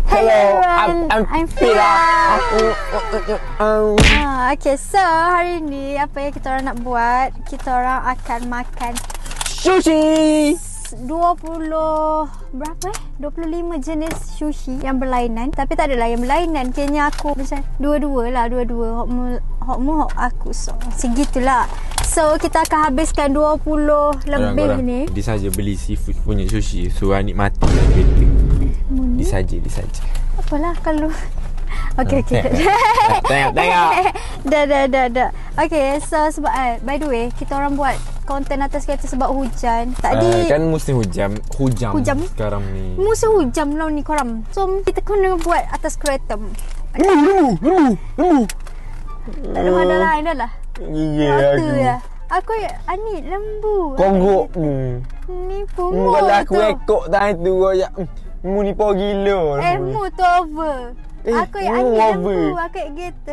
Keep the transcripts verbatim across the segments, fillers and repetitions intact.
Hello, I'm, I'm, I'm Fira. Ah, okay, so hari ni apa yang kita orang nak buat? Kita orang akan makan Sushi. dua puluh berapa eh? dua puluh lima jenis sushi yang berlainan. Tapi tak adalah yang berlainan. Kayaknya aku macam dua-dua lah, dua-dua. Hok mu, hok mu, hok aku. So, segitulah. So, kita akan habiskan dua puluh lebih Korang, ni. Dia saja beli seafood punya sushi. Suruh Anik mati dalam kereta. Dia saja, dia saja. Apalah kalau Okay, okay. Tengok, tengok. Dah, dah, dah, dah. Okay, so sebab eh, by the way, kita orang buat konten atas kereta sebab hujan. Tadi Uh, kan musim hujan. Hujam, Hujam? sekarang ni. musim hujan lah ni korang. So, kita kena buat atas kereta. Lembu, lembu, lembu. Tak ada mana lain dah lah. Gigi Waktu aku. ya. Aku Ani lembu. Konggok mu. Ni Mu pun kalau aku ekor tadi tu royak. Mu ni poh gila. Eh, mu tu over. Eh, Aku yang mu Ani over. lembu. Aku yang gitu.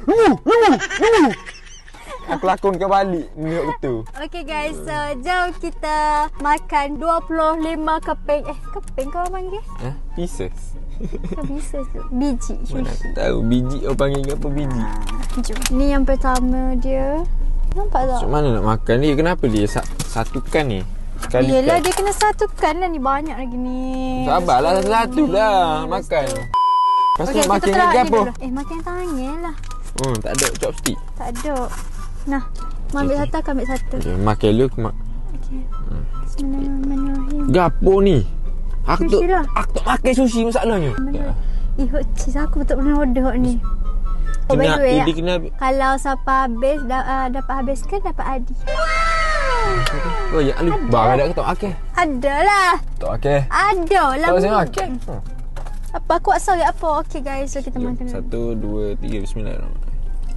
Aku lakonkan balik. Ni betul. Okay guys, so jom kita makan dua puluh lima keping. Eh, keping kau orang panggil? Eh, pieces. Tak bisa tu. Biji Mana sushi. aku tahu biji orang panggil apa biji. Jom. Ni yang pertama dia. Nampak tak? Macam mana nak makan dia? Kenapa dia sa- satukan ni? Sekali Yelah, kan. dia kena satukan lah. Ni banyak lagi ni. Sabarlah satu-satu lah makan. Lepas tu Okay, makan kita try lagi ni apa? dulu. Eh, makan tangan lah. Hmm, tak ada chopstick. Tak ada. Nah, mau ambil Okay. satu, aku ambil satu. Okay, makan dulu aku mak. Okay. Bismillahirrahmanirrahim. Gapo ni? Aku tu Sushi lah. aku tak makan sushi masalahnya. Ya. Eh, hot cheese aku betul pernah order hot ni. Oh, by Kena the way, dia ya. kena Kalau siapa habis, da, uh, dapat habiskan, dapat hadiah. Oh ya, alu bar ada ke tak makan? Ada lah. Tak makan. Ada lah. Tak saya makan. Hmm. Apa aku asal ya apa? Okay guys, so kita Jom, makan dulu. Satu, dua, tiga, bismillahirrahmanirrahim.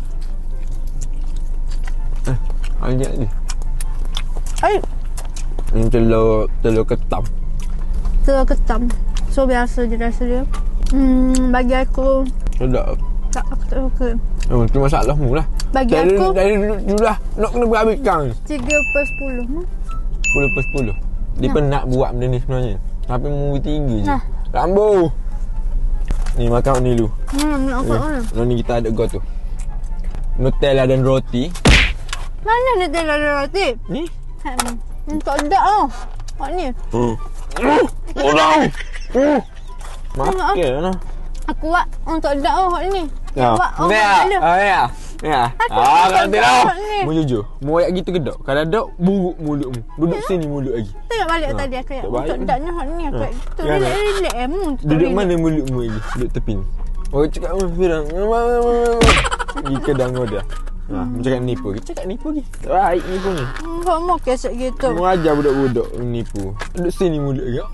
Eh, ajak ni. Ay, Ini telur, telur ketam. telur ketam. So biasa je rasa dia. Hmm, bagi aku Sedap. tak, aku tak suka. Oh, itu masalahmu lah. Bagi dari, aku Dari dulu dulu lah. Nak kena berhabiskan. tiga per sepuluh. Hmm? Sepuluh per sepuluh. Dia Nah. penat buat benda ni sebenarnya. Tapi mu tiga je. Nah. Rambo. Ni makan ni dulu. Hmm, nak apa mana? Lalu ni kita ada go tu. Nutella dan roti. Mana nak telur roti? Ni. Hmm, hmm, tak ada tau. Hot ni. Hmm. Oh, dah. Hmm. Makan lah. Aku buat untuk ada tau hot ni. Ya. Buat oh, Ya. tak ada. Ah, ya. Ya. Aku Ah, tak nanti ada lah. hot ni. Mu jujur. Mu ayak gitu kedok. Kalau dok buruk mulutmu. Duduk sini mulut lagi. Tengok balik Ha, tadi aku tak yang baik untuk ni. daknya hot ni aku Ha. yang gitu. Ya, Relax, relax eh. Mu tu Duduk relax. mana mulutmu lagi? Duduk tepi ni. Oh, cakap apa Firang? Pergi kedai dia. Ha, mu cakap nipu lagi. Cakap nipu lagi. Baik nipu ni. Hmm, kau mau kesek gitu. Mu ajar budak-budak nipu. Duduk sini mulut lagi.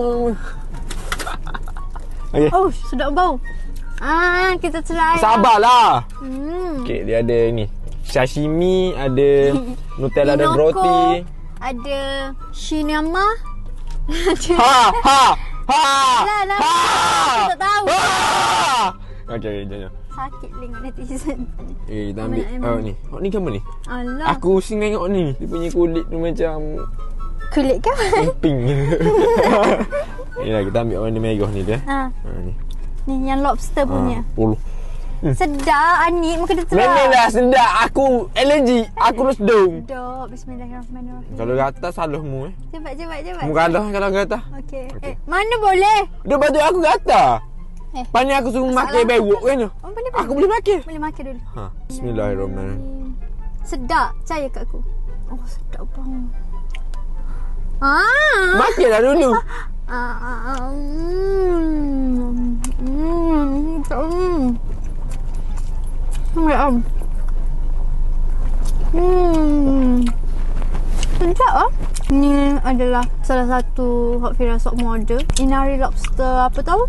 Okey. Oh, sedap bau. Ah, kita try. Sabarlah. Hmm. Okey, dia ada ni. Sashimi, ada Nutella dan Inoko, roti. Ada shinama. Ada Ha ha ha. Lah, lah. Ha. Aku tak tahu. Ha. Okey, okey, jom. jom. Sakit tengok netizen. Eh, kita ambil. Mana, Oh, ni. Oh, ni gambar ni. Alah. Aku sing tengok ni. Dia punya kulit tu macam Kulit kau. pink. Yalah, kita ambil warna merah ni dia. Ha, Ha ni. ni yang lobster punya. Ha, puluh. Sedap Anik, mungkin dia try. Memanglah sedap. Aku alergi. Aku rusdung. Dok, bismillahirrahmanirrahim. Kalau gatal salahmu eh. Cepat, cepat, cepat. Mu kalah kalau gatal. Okey. Okey. Eh, mana boleh? Dia batu aku gatal. Eh. Pani aku suruh Masalah makan bewok kan tu. Oh, boleh, Aku boleh. boleh makan. Boleh makan dulu. Ha, bismillahirrahmanirrahim. Sedap, percaya kat aku. Oh, sedap bang. Ah. Makanlah dulu. Ah, ah, ah. Hmm. Hmm. Hmm. Hmm. Hmm. Sedap ah. Ni adalah salah satu Hot Fira Sok model. Inari lobster apa tahu?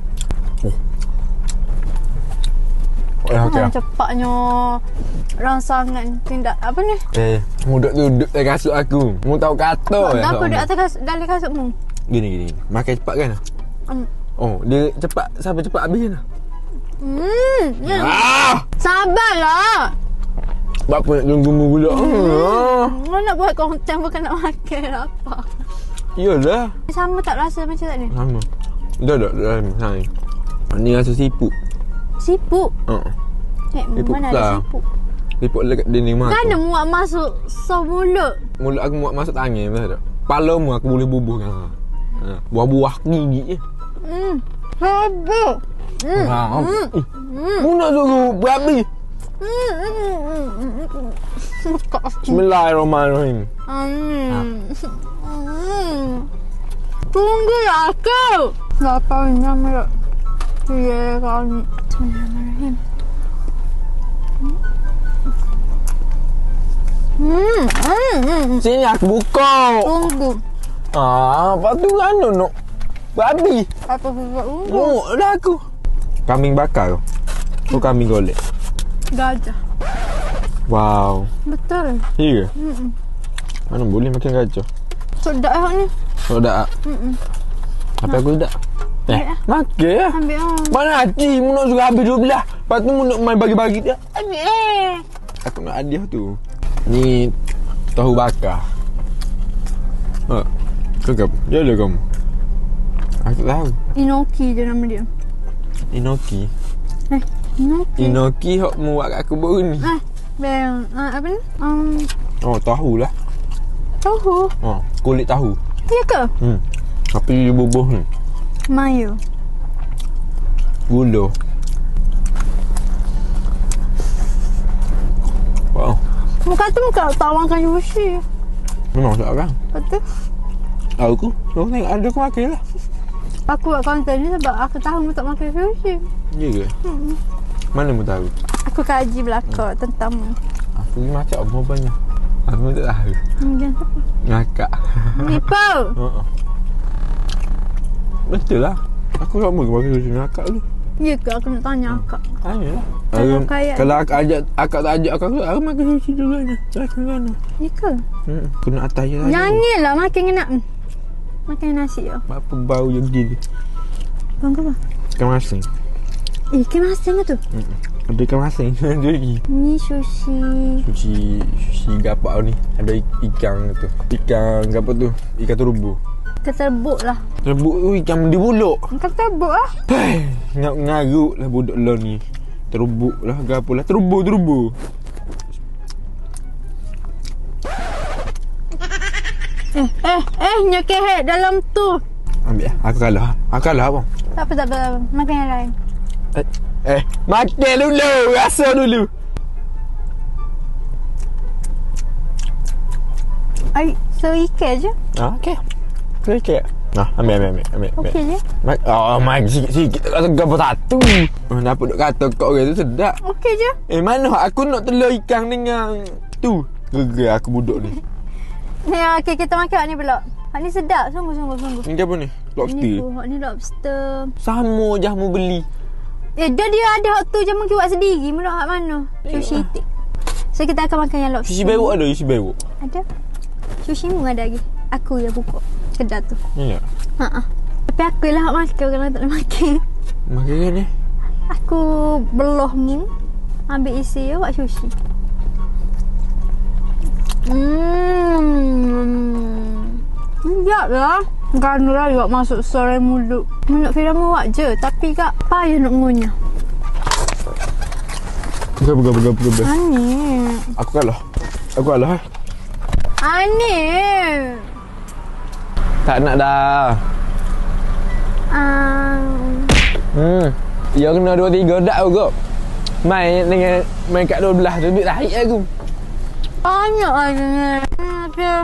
Oh, okey. Ah, cepatnya rangsangan tindak apa ni? Eh, mu duduk duduk atas kasut aku. Mu tahu kata ya. Kenapa duduk atas kasut, dalam kasutmu? Gini gini. Makan cepat kan? Um. Oh, dia cepat. Siapa cepat habis kan? Hmm. Ya. Ah! Sabarlah. Buat apa nak tunggu mu pula? Ah. Kau nak buat konten bukan nak makan apa. Iyalah. Sama tak rasa macam tadi? Sama. Dah dah dah. Ha ni. Ni rasa siput. Siput? Haa. Eh, Siput mana besar. ada siput? Siput dekat dinding rumah Kan aku. ada muat masuk so mulut. Mulut aku muat masuk tangan, betul tak? Kepala mu aku boleh bubuh kan. Ha. Buah-buah gigi je. Hmm. Siput. Hmm. Ha. Hmm. Hmm. Mu nak suruh berabi. Hmm. Hmm. Bismillahirrahmanirrahim. Hmm. Hmm. Tunggu lah kau. Lapar nama tak. Ya kau ni. Bismillahirrahmanirrahim. Hmm. Hmm. Hmm. Sini aku buka. Tunggu. Ah, apa tu kan nak? Babi. Apa susah tunggu? Oh, dah aku. Kambing bakar. Oh, kambing golek. Gajah. Wow. Betul. Ya. Hmm. Mana boleh makan gajah? Sedap awak ni. Oh, dak. Hmm. Apa aku dak? Eh, Ambil lah. makan lah. Ambil ah. Mana hati mu nak suruh habis dua belah. Lepas tu mu nak main bagi-bagi dia. Ambil eh. Aku nak hadiah tu. Ni tahu bakar. Ha. Kau jalan kamu. Aku tak tahu. Inoki je nama dia. Inoki. Eh, Inoki. Inoki hok mu buat kat aku baru ni. Eh, bel. Uh, apa ni? Um, Oh, tahu lah. tahu. Oh, kulit tahu. Ya ke? Hmm. Apa dia bubuh ni? Mayo. Gula. Wow. Muka tu muka tak makan sushi. Memang tak kan? Betul. Aku, aku tengok ada aku makan lah. Aku buat konten ni sebab aku tahu mu tak makan sushi. Ya ke? Hmm. Mana mu tahu? Aku kaji belakang hmm. tentang mu. Aku ni macam apa banyak. Aku tak tahu. Mungkin siapa? Ngakak. Nipo. Uh-uh. Betul lah. Aku tak mahu makan sushi ngakak tu. Ya ke? Aku nak tanya akak. Tanya lah. Kalau Aku- kaya- Kalau akak ajak, akak tak ajak aku, aku makan sushi juga ni. Rasa mana? Ya ke? Hmm. Aku nak atas je tadi. Janganlah makan kena. Makan nasi je. Apa bau je gini. Bang ke apa? Ikan masin. Eh, ikan masin ke tu? Hmm. Ada ikan masin. Ada lagi. Ni sushi. Sushi, sushi gapak ni. Ada ik- ikan tu. Ikan apa tu? Ikan terumbu. Keterbuk lah. Terbuk tu ikan di buluk. Keterbuk lah. Ngak ngaruk lah budak lo ni. Terbuk lah gapo lah. Terumbu, terumbu. Eh, eh, eh, nyekeh dalam tu. Ambil lah. Aku kalah. Aku kalah abang. Tak apa, tak apa, tak apa. Makan yang lain. Eh, eh makan dulu. Rasa dulu. Ay, so ikan je. Ah, okey. Okey. Nah, ambil, ambil, ambil. ambil, ambil. Okey je. Mak, oh, mak sikit-sikit tak kata gapo satu. Oh, dapat duk kata kau orang tu sedap. Okey je. Eh, mana aku nak telur ikan dengan tu. Gegar aku budak ni. Ya, okey, kita makan ni pula. Hak ni sedap, sungguh, sungguh, sungguh. Ni apa ni? Lobster. Ni pun, hak ni lobster. Sama je mu beli. Eh, dia dia ada hak tu je mungkin buat sendiri. Mana hak mana? Sushi itik. So, kita akan makan yang lobster. Sushi beruk ada, sushi beruk. Ada. Sushi mu ada lagi. Aku yang buka kedai tu. Ya. Ha ah. Tapi aku lah hak makan, orang tak boleh makan. Makan kan ni? Aku belah mu, ambil isi je buat sushi. Hmm. Sekejap lah. Kan lah juga masuk sore mulut. Nak Fira muat je. Tapi kak payah nak ngunyah. Buka, buka, buka, buka, buka. Aneh. Aku kalah. Aku kalah eh. Aneh. Tak nak dah. Um, Hmm. Ya kena dua tiga dak aku. Main dengan main kat dua belah tu duit tarik aku. banyak lagi ni. Okay.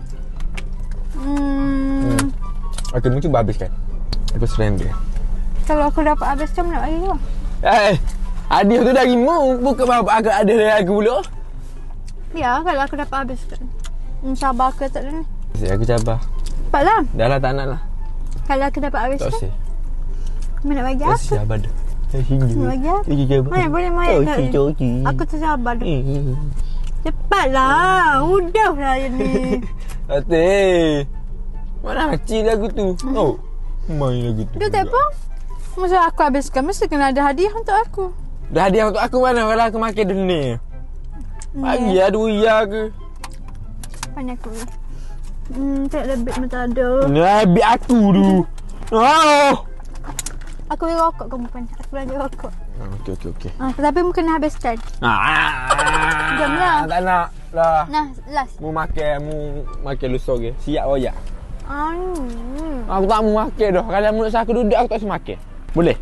Hmm. Aku ni cuba habiskan. Aku surrender. Kalau aku dapat habis macam nak bagi kau? Eh, hadiah tu dari mu. Bukan apa aku ada dari aku pula. Ya, kalau aku dapat habis kan. Hmm, sabar ke tak ada ni? Si aku cabar. Cepatlah. Dah lah tak nak lah. Kalau aku dapat habis Tak kan. usah. Kau nak bagi Tak apa? sabar dah. Eh, hingga. Nak bagi apa? Eh, cabar. Mana boleh main Oh, tak si ni? Joki. Aku tersabar dah. Eh. Cepatlah. Udah lah ni. Ate. Mana kecil lagu tu? Oh. Main lagu tu. Dia tak apa. Masa aku habiskan, mesti kena ada hadiah untuk aku. Dah hadiah untuk aku mana kalau aku makan dunia. Bagi Ya. lah dua ya ke. Pandai aku. Hmm, tak ada beg pun tak ada. Nabi aku tu. Oh. Aku beli rokok kamu pun. Aku belanja rokok. Ah, okey okey okey. Ah, tapi mu kena habiskan. Ah. Jamlah. Tak nak. Lah. Nah, last. Mu makan, mu makan lusa ke. Siap royak. Ah. Aku tak mau makan dah. Kalau mulut saya aku duduk aku tak semua makan. Boleh?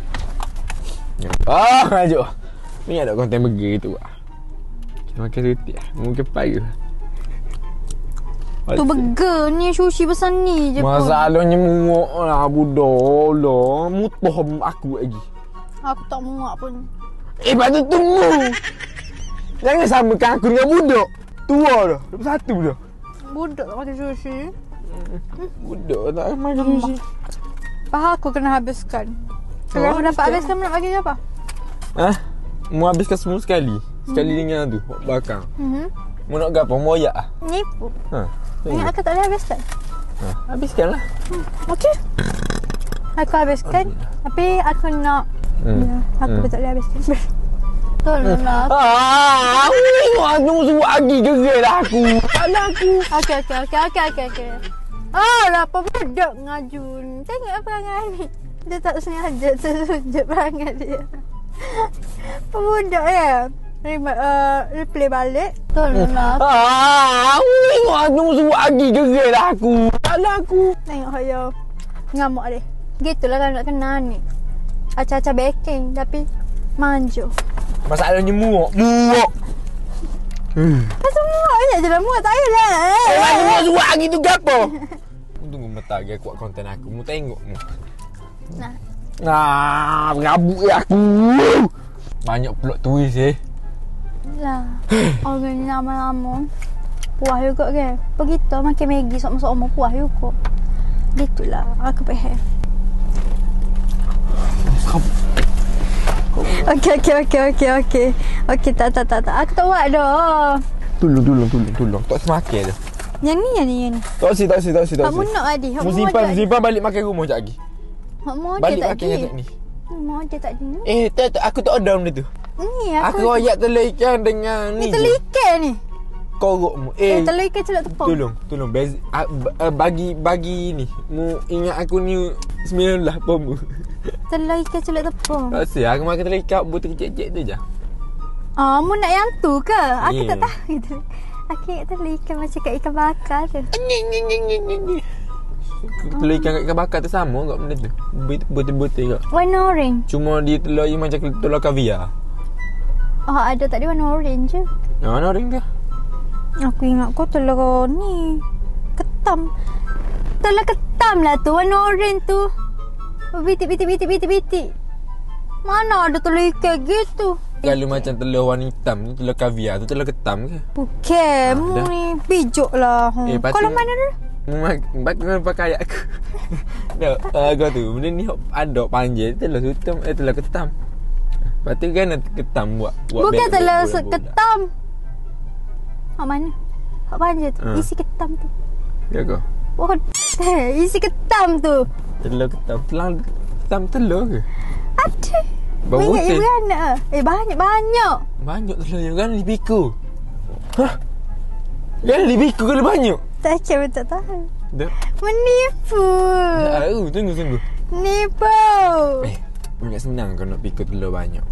Ah, ajuk. Ni ada konten burger tu ah. Kita makan setik ah. Mungkin payah. Tu burger ni sushi besar ni je pun. Masalahnya muak lah budak lah. Mutuh aku lagi. Aku tak muak pun. Eh, patut tunggu. Jangan samakan aku dengan budak. Tua dah. Lepas satu dah. Budak tak makan sushi. Budak tak makan sushi. Faham aku kena habiskan. Kalau Oh, aku dapat habiskan. habiskan, nak bagi apa? Hah? Mu habiskan semua sekali. Sekali dengan tu. Bakang. Mhm. Mu nak gapo? Mu royak ah. Nipu. Ha. Ingat aku tak boleh habiskan. Ha. Habiskanlah. Okey. Aku habiskan. Tapi aku nak... Hmm. Ya, aku Hmm. tak boleh habiskan. Tolonglah. Ah, aku tengok aku suruh lagi gerai dah aku. Alah aku. Okey, okey, okey, okey, okey, okey. Oh, lah pemudak ngajun. Tengok perangai ni. Dia tak sengaja tersunjuk perangai dia. Pemudak ya. Terima, uh, replay balik. Tolonglah. Ah, aku tengok aku suruh lagi gerai dah aku. Alah aku. Tengok saya ngamuk dia. Gitulah kalau nak kenal ni. Acah-acah baking tapi manjo. Masalahnya muak. Muak. Hmm. Pasal muak je je lah. Muak tak payahlah. Eh, mana mu suruh lagi tu gapo? Mu tunggu mentah lagi kuat konten aku. Mu tengok mu. Nah. Nah, berabuk ya aku. Banyak plot twist eh. Lah. Orang ni lama-lama puas juga ke. Begitu makan Maggi sok-sok puas juga. Gitulah. Aku faham. Okey, okey, okey, okey, okey. Okey, tak, tak, tak, tak. Aku tak buat dah. Tolong, tolong, tolong, tolong. Tak semakin dah. Yang ni, yang ni, yang ni. Tak si, tak si, tak si, tak si. Kamu nak Adi? Mu simpan, simpan balik makan rumah sekejap lagi. Kamu ada Balik tak makan di? sekejap ni. Mau ada tak di? Eh, tak, tak. Aku tak ada benda tu. Ni Aku aku. royak telur ikan dengan Ni ni je. telur ikan ni. Korok mu. Eh, Eh, telur ikan celak tepung. tolong, tolong. Bez, uh, uh, bagi, bagi ni. Mu ingat aku ni sembilan belas pun mu. Telur ikan celak tepung. Tak si, aku makan telur ikan buat kecil-kecil tu je. Ah, mu nak yang tu ke? Aku Ni. tak tahu itu. Aku ingat telur ikan macam kat ikan bakar tu. Ni, ni, ni, ni, ni, ni. Telur ikan kat ikan bakar tu sama kat benda tu. Butir-butir kat. Warna orange. Cuma dia telur dia macam telur kaviar. Oh, ada tak dia warna orange je. Yang mana orang tu? Aku ingat kau telur ni. Ketam. Telur ketam lah tu. Warna orange tu. Bitik, bitik, bitik, bitik, bitik. Mana ada telur ikan gitu? Kalau macam telur warna hitam tu, telur kaviar tu telur ketam ke? Bukan. Mu dah. ni pijuk lah. Hmm. Eh, patut- Kalau mana dulu? Mak kena pakai ayat aku. Tak, uh, kau tu. Benda ni ada panjang telur hitam, eh telur ketam. Lepas tu kan ketam buat. buat Bukan beg- telur bola-bola. ketam. Hak mana? Hak panjang tu. Ha. Isi ketam tu. Ya kau? Oh, isi ketam tu. Telur ketam. Telur ketam telur ke? Ada. Bau Banyak putih. je beranak. Eh, banyak-banyak. Banyak telur yang kan dipiku. Hah? Kan dipiku kalau banyak? Tak macam tak tahu. Dah. Menipu. Tak tahu. Tunggu, tunggu. Nipu. Eh, banyak senang kau nak pikul telur banyak.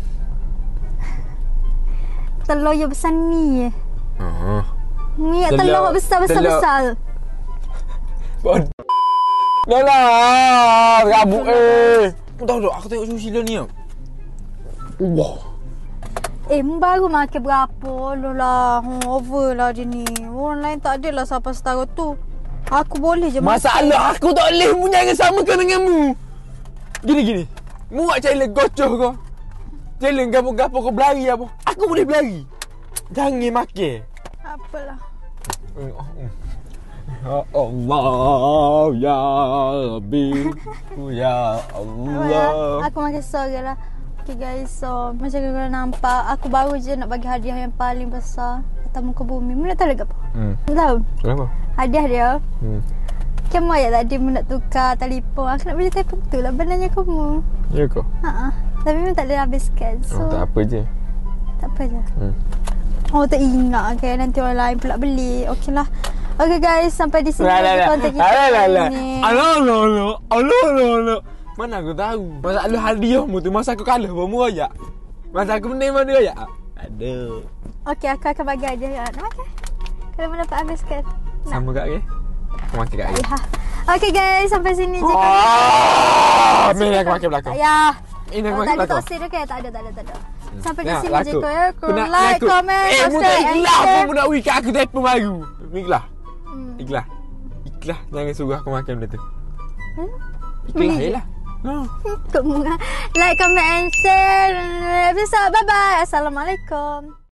Telur yang besar ni je. Oh. Ni Telur- telur, telur besar-besar. Bod. Dah lah. Rabuk eh. Kau tahu tak? Aku tengok sushi dah ni. Wah. Eh, baru makan berapa lu lah. Hmm, over lah dia ni. Orang lain tak adalah siapa setara tu. Aku boleh je Masalah aku tak boleh mu jangan samakan dengan mu. Gini gini. Mu buat challenge gocoh kau. Challenge gapo-gapo kau berlari apa. Aku boleh berlari. Jangan makan. Apalah. Ya Allah ya Rabbi. Ya Allah. Aku makin sorry lah. Okay guys, so macam korang nampak, aku baru je nak bagi hadiah yang paling besar atas muka bumi. Mu nak tahu lagi apa? Hmm. Mu tahu? Kenapa? Hadiah dia. Hmm. Kamu ayat tadi mu nak tukar telefon. Aku nak beli telefon tu lah benarnya kamu. Ya kau? Ha-ha. Tapi mu tak boleh habiskan. So, Oh, tak apa je. tak apa je. Hmm. Oh, tak ingat ke nanti orang lain pula beli. Okey lah. Okay guys, sampai di sini La la la. konten kita La la la. kali ni. Alo alo alo. Alo alo alo. Mana aku tahu. Masa lu hadiahmu tu masa aku kalah bawa aja. Masa aku menang mana aja. Aduh. Okey, aku akan bagi hadiah. Nak makan? Kalau mau dapat habiskan. Sama kak ke? Aku makan kak ke? Ya. Okey guys, sampai sini je. Oh, main aku makan belakang. Ya. Ini aku Oh, makan tak ada belakang. toksik okey, tak ada, tak ada, tak ada. Sampai di Ya, sini je laku. kau ya. Kau Aku nak- like, laku. comment, Eh, mu tak subscribe and ikhlas share. pun nak wikat aku telefon baru. Ikhlas. Hmm. Ikhlas. Ikhlas. Jangan suruh aku makan benda tu. Hmm? Ikhlas Beli je je. lah. No. Kau like, comment and share. Episode. Bye bye. Assalamualaikum.